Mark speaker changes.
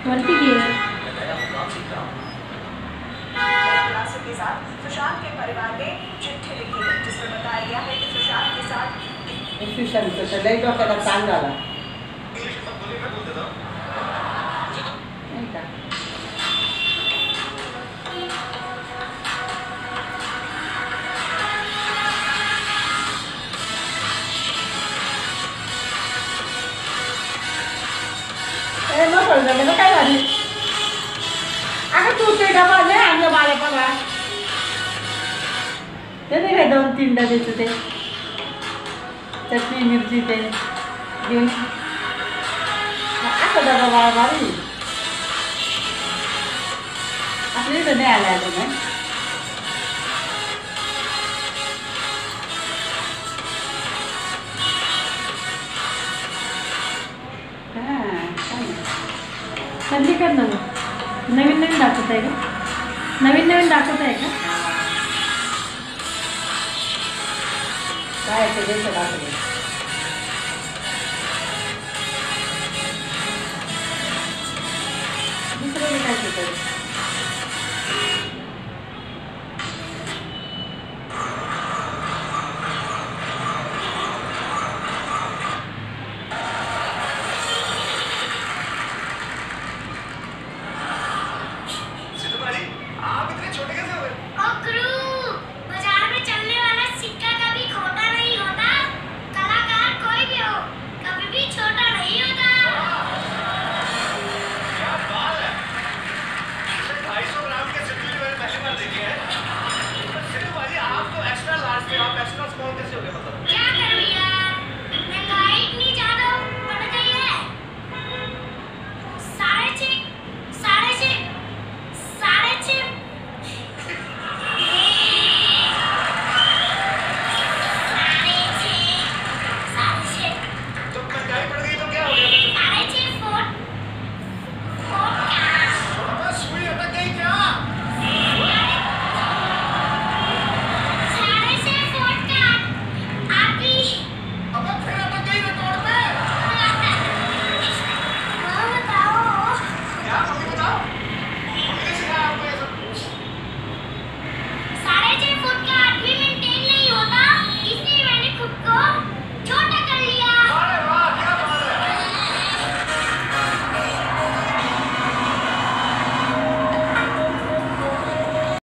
Speaker 1: वरती घे.
Speaker 2: खुलासे के साथ सुशांत के परिवार ने चिट्ठी लिखी है जिसमें बताया गया है कि सुशांत के साथ
Speaker 3: सुशांतचं लई डोक्याला ताण झाला नाही का. नकळ झालं काय झाली अगं तू ते डबा नाही आणलं मला बघा ते नाही काय 2-3 डब्याचं ते चटणी मिरची ते घेऊन असं डबा बाळा भारी आपल्या इथं नाही आलं आलं नाही. संधी कर ना नवीन नवीन दाखवत आहे का नवीन नवीन दाखवत आहे का काय ते देतं दाखवलं दुसरं काय शिकवलं